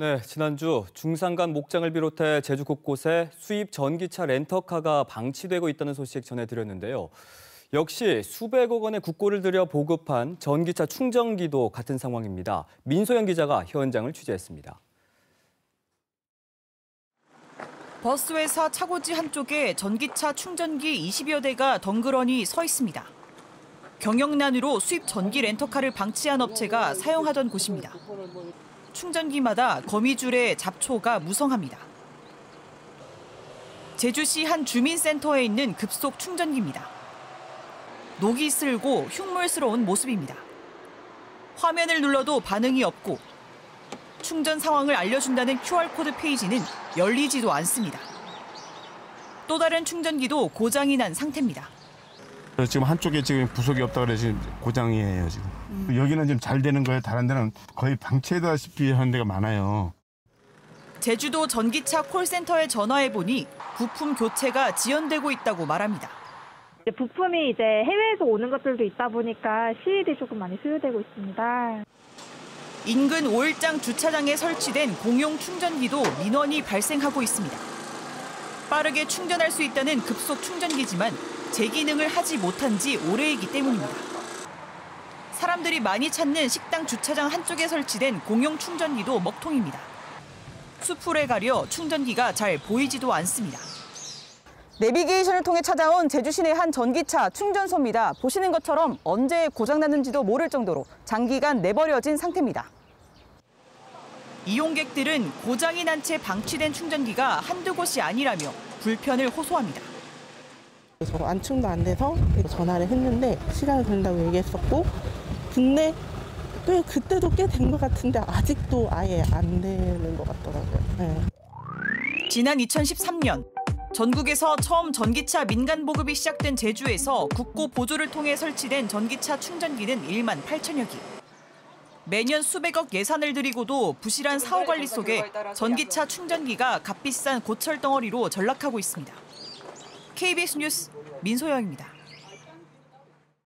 네, 지난주 중산간 목장을 비롯해 제주 곳곳에 수입 전기차 렌터카가 방치되고 있다는 소식 전해드렸는데요. 역시 수백억 원의 국고를 들여 보급한 전기차 충전기도 같은 상황입니다. 민소영 기자가 현장을 취재했습니다. 버스 회사 차고지 한쪽에 전기차 충전기 20여 대가 덩그러니 서 있습니다. 경영난으로 수입 전기 렌터카를 방치한 업체가 사용하던 곳입니다. 충전기마다 거미줄에 잡초가 무성합니다. 제주시 한 주민센터에 있는 급속 충전기입니다. 녹이 슬고 흉물스러운 모습입니다. 화면을 눌러도 반응이 없고 충전 상황을 알려준다는 QR코드 페이지는 열리지도 않습니다. 또 다른 충전기도 고장이 난 상태입니다. 지금 한쪽에 지금 부속이 없다 그래서 지금 고장이에요 지금. 여기는 지금 잘 되는 거예요. 다른 데는 거의 방치되다시피 하는 데가 많아요. 제주도 전기차 콜센터에 전화해 보니 부품 교체가 지연되고 있다고 말합니다. 부품이 이제 해외에서 오는 것들도 있다 보니까 시일이 조금 많이 소요되고 있습니다. 인근 5일장 주차장에 설치된 공용 충전기도 민원이 발생하고 있습니다. 빠르게 충전할 수 있다는 급속 충전기지만 제 기능을 하지 못한 지 오래이기 때문입니다. 사람들이 많이 찾는 식당 주차장 한쪽에 설치된 공용 충전기도 먹통입니다. 수풀에 가려 충전기가 잘 보이지도 않습니다. 내비게이션을 통해 찾아온 제주 시내 한 전기차 충전소입니다. 보시는 것처럼 언제 고장났는지도 모를 정도로 장기간 내버려진 상태입니다. 이용객들은 고장이 난 채 방치된 충전기가 한두 곳이 아니라며 불편을 호소합니다. 안충도 안 돼서 전화를 했는데 시간이 걸린다고 얘기했었고, 근데 그때도 꽤 된 것 같은데 아직도 아예 안 되는 것 같더라고요. 네. 지난 2013년 전국에서 처음 전기차 민간 보급이 시작된 제주에서 국고 보조를 통해 설치된 전기차 충전기는 1만 8천여 기. 매년 수백억 예산을 들이고도 부실한 사후 관리 속에 전기차 충전기가 값비싼 고철 덩어리로 전락하고 있습니다. KBS 뉴스 민소영입니다.